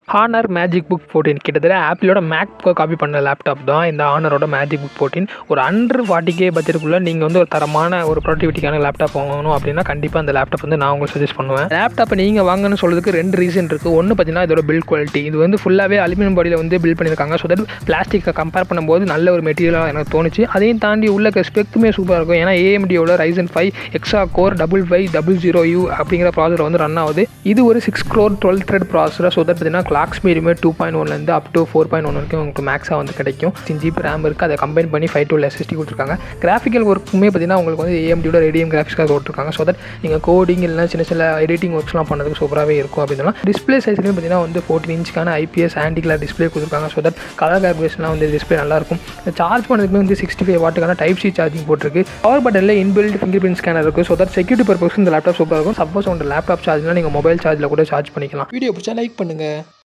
Honour Magicbook 14 கிட்டத்தட்ட ஆப்பிளோட மேக்புக்கை copy பண்ண laptop தான் இந்த ஹானரோட Magicbook 14. ஒரு அண்டர் 40K பட்ஜெட்டுக்குள்ளே நீங்கள் வந்து ஒரு தரமான ஒரு ப்ரொடக்டிவிட்டிக்கான லேப்டாப் வாங்கணும் அப்படின்னா கண்டிப்பாக அந்த லேப்டாப் வந்து நான் உங்களுக்கு சஜஸ்ட் பண்ணுவேன். லேப்டாப்பை நீங்கள் வாங்கணும்னு சொல்கிறதுக்கு 2 ரீசன் இருக்குது. ஒன்று பார்த்தீங்கன்னா இதோட பில்ட் குவாலிட்டி. இது வந்து ஃபுல்லாகவே அலுமினியம் பாடியில் வந்து பில்ட் பண்ணியிருக்காங்க. ஸோ தட் பிளாஸ்டிக்கை கம்பேர் பண்ணும்போது நல்ல ஒரு மெட்டீரியலாக எனக்கு தோணுச்சு. அதையும் தாண்டி உள்ள ஸ்பெக்குமே சூப்பராக இருக்கும். ஏன்னா AMDயோட Ryzen 5 எக்ஸா கோர் 5500U அப்படிங்கிற ப்ராசஸர் வந்து ரன் ஆகுது. இது ஒரு 6 crore 12 thread processor. So that பார்த்தீங்கன்னா கிளாக் ஸ்பீடுமே 2.1 அப் டு 4.1 வரைக்கும் உங்களுக்கு மேக்ஸாக வந்து கிடைக்கும். 6GB RAM இருக்குது. அதை கம்பைன் பண்ணி 512 SSD கொடுத்துருக்காங்க. கிராஃபிக்கல் ஒர்க்குமே பார்த்தீங்கன்னா உங்களுக்கு வந்து AMDயோட ரேடியம் கிராஃபிக்ஸ்க்காக கொடுத்துருக்காங்க. ஸோ தட் நீங்கள் கோடிங் இல்லைனா சின்ன எடிட்டிங் ஒர்க்ஸ்லாம் பண்ணுறதுக்கு சூப்பராகவே இருக்கும் அப்படின்னா டிஸ்பிளே சைஸ்லேயும் பார்த்தீங்கன்னா வந்து 14 inch IPS anti glare display கொடுத்துருக்காங்க. ஸோ தட் கலர் கார்பரேஷன்லாம் வந்து டிஸ்பிளே நல்லாயிருக்கும். சார்ஜ் பண்ணுறதுக்குமே வந்து 65 வாட்டுக்கான டைப் சி சார்ஜிங் போட்டிருக்கு. பவர் பட்டனில் இன்பில்ட் ஃபிங்கர் பிரிண்ட் ஸ்கேனர் இருக்குது. ஸோ தட் செக்யூரிட்டி பர்பஸ்க்கு இந்த லேப்டாப் சூப்பராக இருக்கும். சப்போஸ் உங்கள் லேப்டாப் சார்ஜ்னால் நீங்கள் மொபைல் சார்ஜில் கூட சார்ஜ் பண்ணிக்கலாம். வீடியோ பிடிச்சா லைக் பண்ணுங்கள்.